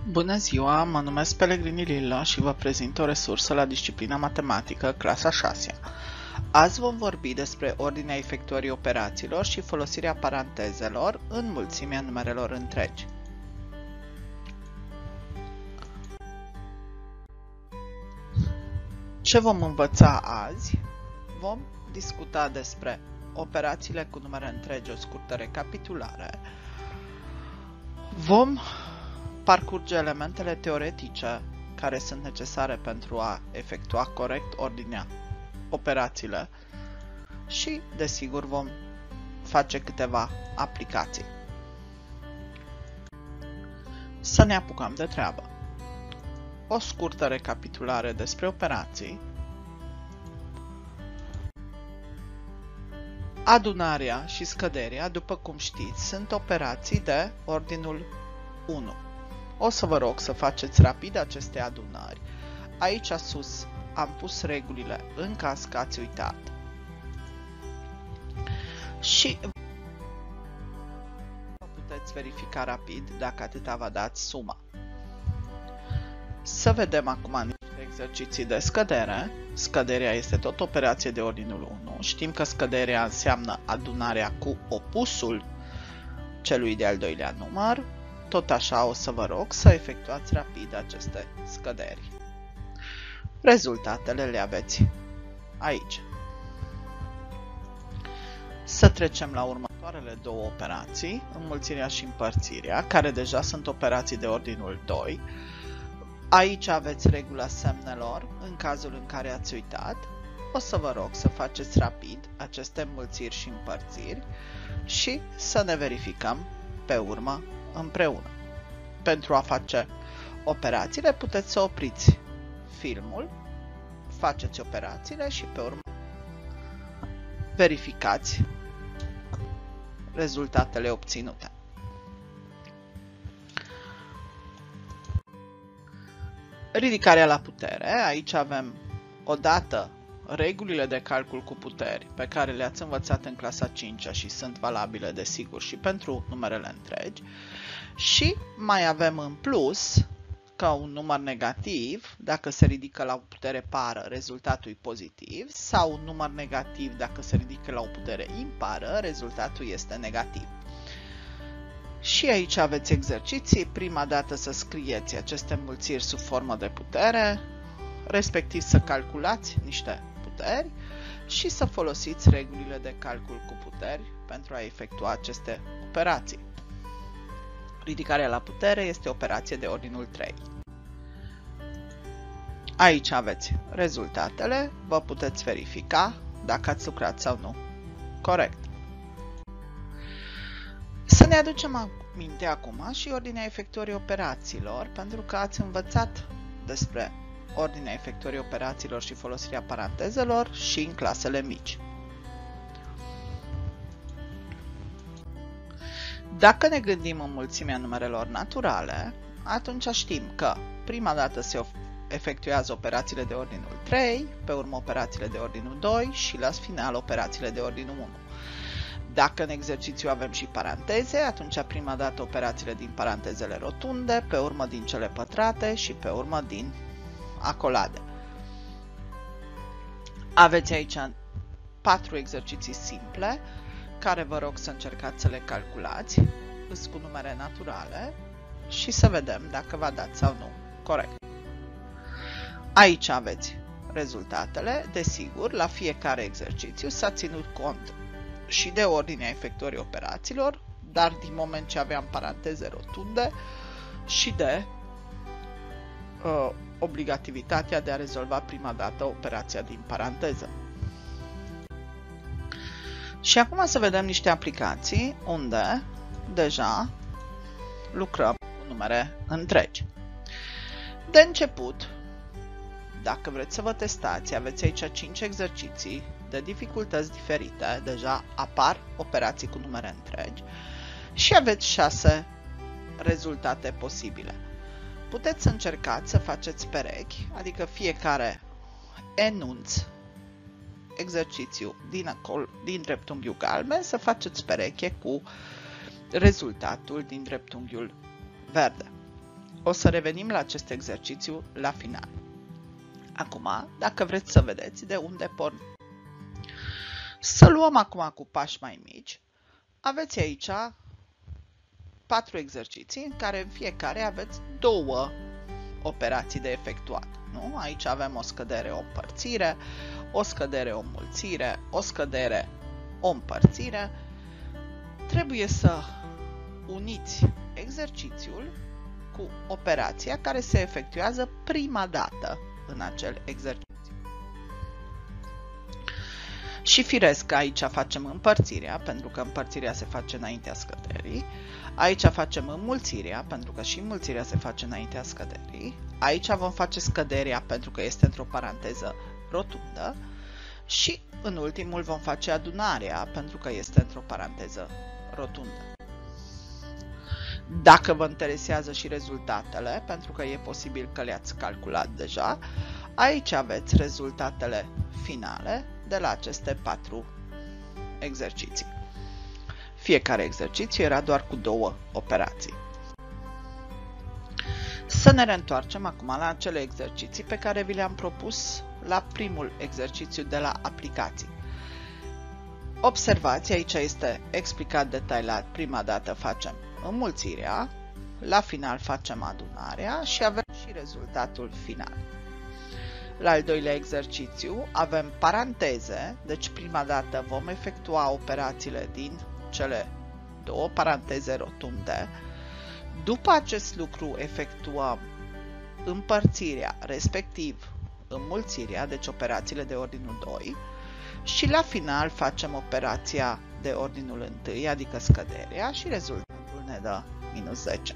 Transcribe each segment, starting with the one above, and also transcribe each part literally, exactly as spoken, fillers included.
Bună ziua, mă numesc Pellegrini Lilla și vă prezint o resursă la disciplina matematică, clasa a șasea. Azi vom vorbi despre ordinea efectuării operațiilor și folosirea parantezelor în mulțimea numerelor întregi. Ce vom învăța azi? Vom discuta despre operațiile cu numere întregi, o scurtă recapitulare. Vom parcurge elementele teoretice care sunt necesare pentru a efectua corect ordinea operațiile și, desigur, vom face câteva aplicații. Să ne apucăm de treabă. O scurtă recapitulare despre operații. Adunarea și scăderea, după cum știți, sunt operații de ordinul unu. O să vă rog să faceți rapid aceste adunări. Aici sus am pus regulile în caz că ați uitat. Și puteți verifica rapid dacă atâta v-a dat suma. Să vedem acum niște exerciții de scădere. Scăderea este tot operație de ordinul unu. Știm că scăderea înseamnă adunarea cu opusul celui de-al doilea număr. Tot așa o să vă rog să efectuați rapid aceste scăderi. Rezultatele le aveți aici. Să trecem la următoarele două operații, înmulțirea și împărțirea, care deja sunt operații de ordinul doi. Aici aveți regula semnelor, în cazul în care ați uitat. O să vă rog să faceți rapid aceste înmulțiri și împărțiri și să ne verificăm pe urmă împreună. Pentru a face operațiile puteți să opriți filmul, faceți operațiile și pe urmă verificați rezultatele obținute. Ridicarea la putere. Aici avem odată regulile de calcul cu puteri pe care le-ați învățat în clasa a cincea și sunt valabile, desigur, și pentru numerele întregi. Și mai avem în plus că un număr negativ, dacă se ridică la o putere pară, rezultatul e pozitiv, sau un număr negativ, dacă se ridică la o putere impară, rezultatul este negativ. Și aici aveți exerciții. Prima dată să scrieți aceste înmulțiri sub formă de putere, respectiv să calculați niște puteri și să folosiți regulile de calcul cu puteri pentru a efectua aceste operații. Ridicarea la putere este operație de ordinul trei. Aici aveți rezultatele, vă puteți verifica dacă ați lucrat sau nu corect. Să ne aducem aminte acum și ordinea efectuării operațiilor, pentru că ați învățat despre ordinea efectuării operațiilor și folosirea parantezelor și în clasele mici. Dacă ne gândim în mulțimea numerelor naturale, atunci știm că prima dată se efectuează operațiile de ordinul trei, pe urmă operațiile de ordinul doi și la final operațiile de ordinul unu. Dacă în exercițiu avem și paranteze, atunci prima dată operațiile din parantezele rotunde, pe urmă din cele pătrate și pe urmă din acolade. Aveți aici patru exerciții simple, care vă rog să încercați să le calculați, îs cu numere naturale și să vedem dacă v-a dat sau nu corect. Aici aveți rezultatele. Desigur, la fiecare exercițiu s-a ținut cont și de ordinea efectuării operațiilor, dar din moment ce aveam paranteze rotunde și de uh, obligativitatea de a rezolva prima dată operația din paranteză. Și acum să vedem niște aplicații unde deja lucrăm cu numere întregi. De început, dacă vreți să vă testați, aveți aici cinci exerciții de dificultăți diferite, deja apar operații cu numere întregi și aveți șase rezultate posibile. Puteți să încercați să faceți perechi, adică fiecare enunț exercițiu din, acolo, din dreptunghiul galben, să faceți pereche cu rezultatul din dreptunghiul verde. O să revenim la acest exercițiu la final. Acum, dacă vreți să vedeți de unde pornim. Să luăm acum cu pași mai mici. Aveți aici patru exerciții în care în fiecare aveți două operații de efectuat. Nu? Aici avem o scădere, o împărțire, o scădere, o înmulțire, o scădere, o împărțire. Trebuie să uniți exercițiul cu operația care se efectuează prima dată în acel exercițiu. Și firesc, aici facem împărțirea, pentru că împărțirea se face înaintea scăderii. Aici facem înmulțirea, pentru că și înmulțirea se face înaintea scăderii. Aici vom face scăderea, pentru că este într-o paranteză rotundă. Și în ultimul vom face adunarea, pentru că este într-o paranteză rotundă. Dacă vă interesează și rezultatele, pentru că e posibil că le-ați calculat deja, aici aveți rezultatele finale de la aceste patru exerciții. Fiecare exercițiu era doar cu două operații. Să ne reîntoarcem acum la acele exerciții pe care vi le-am propus la primul exercițiu de la aplicații. Observați, aici este explicat detaliat. Prima dată facem înmulțirea, la final facem adunarea și avem și rezultatul final. La al doilea exercițiu avem paranteze, deci prima dată vom efectua operațiile din cele două paranteze rotunde. După acest lucru efectuăm împărțirea, respectiv înmulțirea, deci operațiile de ordinul doi, și la final facem operația de ordinul unu, adică scăderea, și rezultatul ne dă minus zece.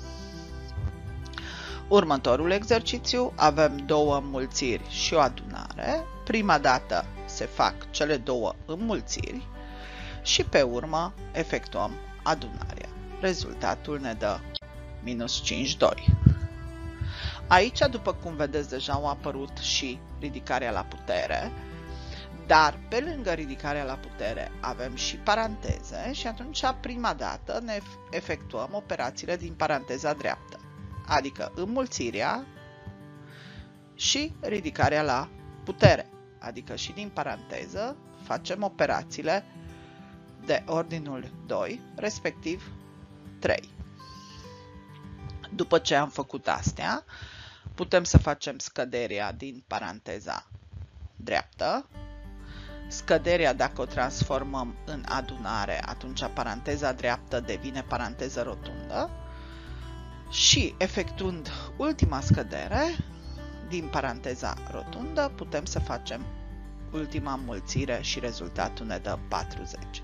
Următorul exercițiu avem două înmulțiri și o adunare. Prima dată se fac cele două înmulțiri și pe urmă efectuăm adunarea. Rezultatul ne dă minus cinci virgulă doi. Aici, după cum vedeți, deja au apărut și ridicarea la putere, dar pe lângă ridicarea la putere avem și paranteze și atunci prima dată ne efectuăm operațiile din paranteza dreaptă, adică înmulțirea și ridicarea la putere, adică și din paranteză facem operațiile de ordinul doi, respectiv trei. După ce am făcut astea, putem să facem scăderea din paranteza dreaptă. Scăderea, dacă o transformăm în adunare, atunci paranteza dreaptă devine paranteză rotundă. Și efectuând ultima scădere din paranteza rotundă, putem să facem ultima înmulțire și rezultatul ne dă patruzeci.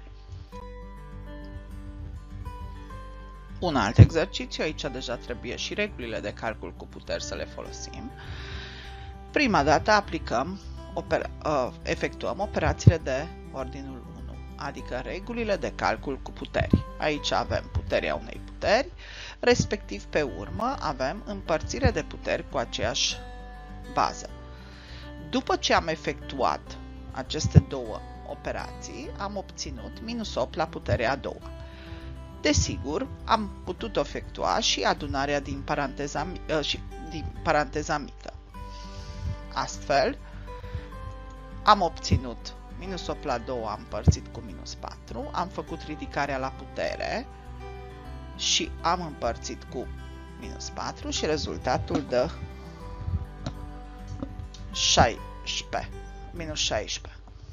Un alt exercițiu, aici deja trebuie și regulile de calcul cu puteri să le folosim. Prima dată aplicăm, opera, uh, efectuăm operațiile de ordinul unu, adică regulile de calcul cu puteri. Aici avem puterea unei puteri, respectiv pe urmă avem împărțire de puteri cu aceeași bază. După ce am efectuat aceste două operații, am obținut minus opt la puterea a doua. Desigur, am putut efectua și adunarea din paranteza, uh, și din paranteza mică. Astfel, am obținut minus opt la doi împărțit cu minus patru, am făcut ridicarea la putere și am împărțit cu minus patru și rezultatul dă șaisprezece, minus șaisprezece.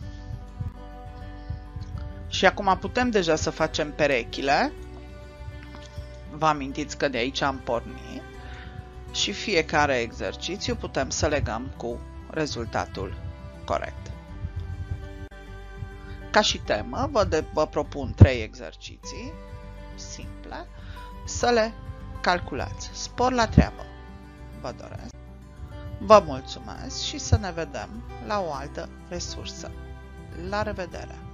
Și acum putem deja să facem perechile. Vă amintiți că de aici am pornit și fiecare exercițiu putem să legăm cu rezultatul corect. Ca și temă, vă, de, vă propun trei exerciții simple să le calculați. Spor la treabă! Vă doresc! Vă mulțumesc și să ne vedem la o altă resursă. La revedere!